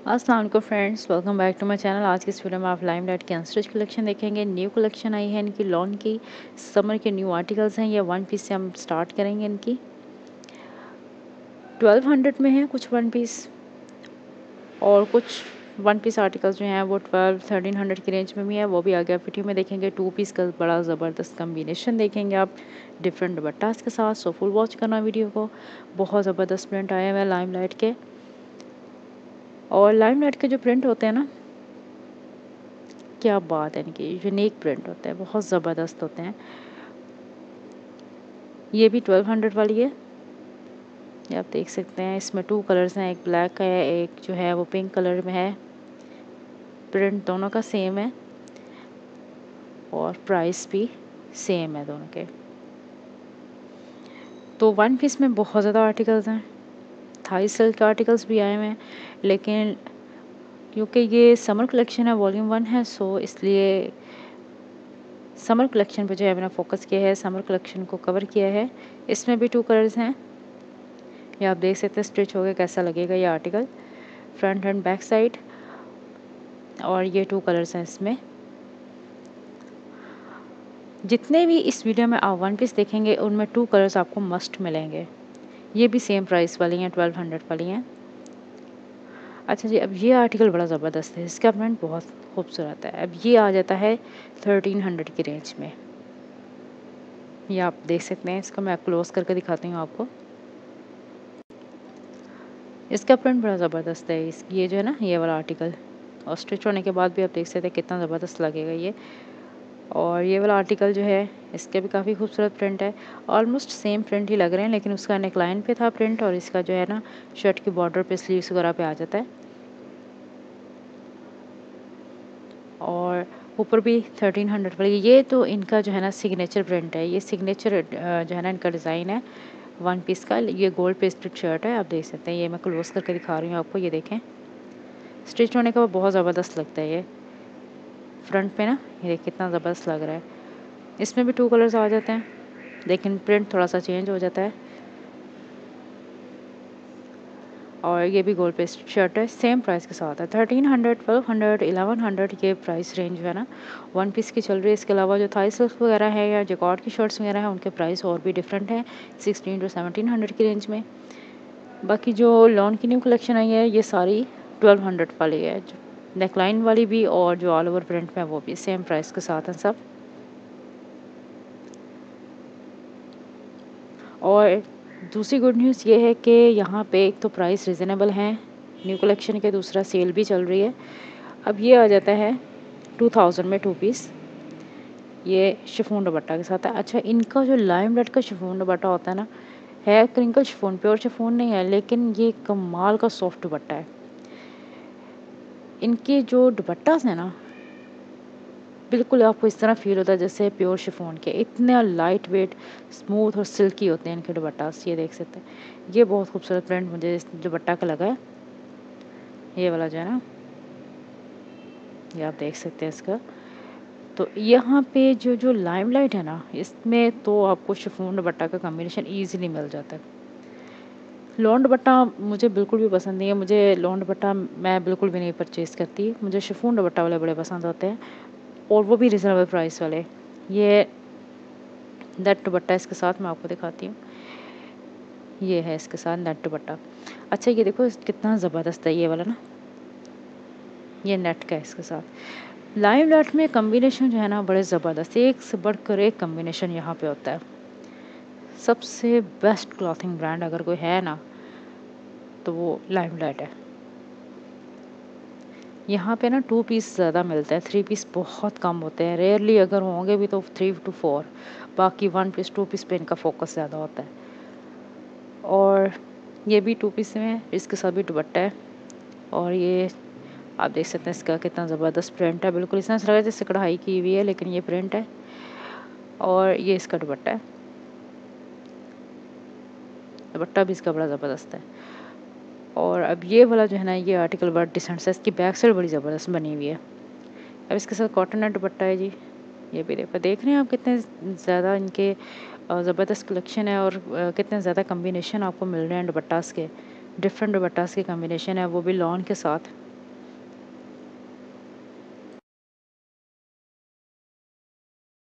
अस्सलाम वालेकुम friends, welcome back to my channel. आज की इस वीडियो में आप लाइमलाइट की अनस्टिच कलेक्शन देखेंगे। न्यू कलेक्शन आई है इनकी लॉन की, समर के न्यू आर्टिकल्स हैं। ये वन पीस से हम स्टार्ट करेंगे। इनकी 1200 में है कुछ वन पीस, और कुछ वन पीस आर्टिकल्स जो हैं वो 1200-1300 की रेंज में भी है। वो भी आगे आप वीडियो में देखेंगे। टू पीस का बड़ा ज़बरदस्त कम्बिनेशन देखेंगे आप डिफरेंट दुपट्टास के साथ। सो फुल वॉच करना वीडियो को। बहुत ज़बरदस्त प्रिंट आए हुए हैं लाइमलाइट के, और लाइमलाइट के जो प्रिंट होते हैं ना, क्या बात है, इनकी यूनिक प्रिंट होते हैं, बहुत ज़बरदस्त होते हैं। ये भी 1200 वाली है। ये आप देख सकते हैं। इसमें टू कलर्स हैं, एक ब्लैक है, एक जो है वो पिंक कलर में है। प्रिंट दोनों का सेम है और प्राइस भी सेम है दोनों के। तो वन पीस में बहुत ज़्यादा आर्टिकल्स हैं। थाई सिल्क के आर्टिकल्स भी आए हुए हैं, लेकिन क्योंकि ये समर कलेक्शन है, वॉल्यूम 1 है, सो इसलिए समर कलेक्शन पे जो है मैंने फोकस किया है, समर कलेक्शन को कवर किया है। इसमें भी टू कलर्स हैं। ये आप देख सकते हैं स्टिच हो गया कैसा लगेगा ये article, front and back side. और ये टू कलर्स हैं इसमें। जितने भी इस वीडियो में आप वन पीस देखेंगे उनमें टू कलर्स आपको मस्ट मिलेंगे। ये भी सेम प्राइस वाली हैं, 1200 वाली हैं। अच्छा जी, अब ये आर्टिकल बड़ा ज़बरदस्त है। इसका प्रिंट बहुत खूबसूरत है। अब ये आ जाता है 1300 की रेंज में। ये आप देख सकते हैं। इसको मैं क्लोज करके दिखाती हूँ आपको। इसका प्रिंट बड़ा ज़बरदस्त है। इस ये जो है ना, ये वाला आर्टिकल, और स्टिच होने के बाद भी आप देख सकते हैं कितना ज़बरदस्त लगेगा ये। और ये वाला आर्टिकल जो है, इसके भी काफ़ी खूबसूरत प्रिंट है। ऑलमोस्ट सेम प्रिंट ही लग रहे हैं, लेकिन उसका नेकलाइन पे था प्रिंट, और इसका जो है ना शर्ट की बॉर्डर पे, स्लीव्स वगैरह पे आ जाता है। और ऊपर भी 1300 वाली। ये तो इनका जो है ना सिग्नेचर प्रिंट है। ये सिग्नेचर जो है ना इनका डिज़ाइन है वन पीस का। ये गोल्ड पेस्टेड शर्ट है, आप देख सकते हैं। ये मैं क्लोज करके दिखा रही हूँ आपको। ये देखें, स्टिच होने के बाद बहुत ज़बरदस्त लगता है ये फ्रंट पे ना। ये देख कितना ज़बरदस्त लग रहा है। इसमें भी टू कलर्स आ जाते हैं, लेकिन प्रिंट थोड़ा सा चेंज हो जाता है। और ये भी गोल्ड पेस्ट शर्ट है, सेम प्राइस के साथ है। 1300, 1200, 1100 ये प्राइस रेंज है ना वन पीस की चल रही है। इसके अलावा जो थाई सिल्क वगैरह है या जैकॉर्ड की शर्ट्स वगैरह हैं, उनके प्राइस और भी डिफरेंट हैं, 16 to 1700 की रेंज में। बाकी जो लॉन की न्यू कलेक्शन आई है, ये सारी 1200 वाली है। नेकलाइन वाली भी और जो ऑल ओवर प्रिंट में वो भी सेम प्राइस के साथ हैं सब। और दूसरी गुड न्यूज़ ये है कि यहाँ पे एक तो प्राइस रिजनेबल हैं न्यू कलेक्शन के, दूसरा सेल भी चल रही है। अब ये आ जाता है 2000 में टू पीस। ये शिफॉन दुपट्टा के साथ है। अच्छा, इनका जो लाइमलाइट का शिफॉन दुपट्टा होता है ना, है क्रिंकल शिफॉन, प्योर शिफॉन नहीं है, लेकिन ये कमाल का सॉफ्ट दुपट्टा है। इनके जो दुपट्टास हैं ना, बिल्कुल आपको इस तरह फील होता है जैसे प्योर शिफॉन के। इतने लाइट वेट, स्मूथ और सिल्की होते हैं इनके दुपट्टास। ये देख सकते हैं। ये बहुत खूबसूरत प्रिंट मुझे इस दुपट्टा का लगा है, ये वाला जो है ना, ये आप देख सकते हैं इसका। तो यहाँ पे जो जो लाइमलाइट है ना, इसमें तो आपको शिफॉन दुपट्टा का कॉम्बिनेशन ईजिली मिल जाता है। लॉन दुपट्टा मुझे बिल्कुल भी पसंद नहीं है। मुझे लॉन दुपट्टा मैं बिल्कुल भी नहीं परचेज़ करती। मुझे शिफॉन दुपट्टा वाले बड़े पसंद होते हैं, और वो भी रिजनेबल प्राइस वाले। ये नेट दुपट्टा इसके साथ मैं आपको दिखाती हूँ। ये है इसके साथ नेट दुपट्टा। अच्छा, ये देखो कितना ज़बरदस्त है ये वाला ना, ये नेट का है इसके साथ। लाइव लाइट में कॉम्बिनेशन जो है ना बड़े ज़बरदस्त, एक से बढ़कर एक कॉम्बिनेशन यहाँ पे होता है। सबसे बेस्ट क्लॉथिंग ब्रांड अगर कोई है ना, तो वो लाइव लाइट है। यहाँ पे ना टू पीस ज़्यादा मिलते हैं, थ्री पीस बहुत कम होते हैं। रेयरली अगर होंगे भी तो 3 to 4। बाकी वन पीस टू पीस पे इनका फोकस ज़्यादा होता है। और ये भी टू पीस में है, इसके साथ भी दुपट्टा है। और ये आप देख सकते हैं इसका कितना ज़बरदस्त प्रिंट है। बिल्कुल इस तरह से लग रहा है जैसे कढ़ाई की हुई है, लेकिन ये प्रिंट है। और ये इसका दुपट्टा है। दुपट्टा भी इसका बड़ा ज़बरदस्त है। और अब ये वाला जो है ना, ये आर्टिकल बड़ा डिसेंट है। इसकी बैक साइड बड़ी ज़बरदस्त बनी हुई है। अब इसके साथ कॉटन नेट दुपट्टा है जी। ये भी देख रहे हैं आप कितने ज़्यादा इनके ज़बरदस्त कलेक्शन है, और कितने ज़्यादा कम्बिनेशन आपको मिल रहे हैं दुपट्टास के। डिफरेंट दुपट्टास के कम्बिनेशन है, वो भी लॉन के साथ।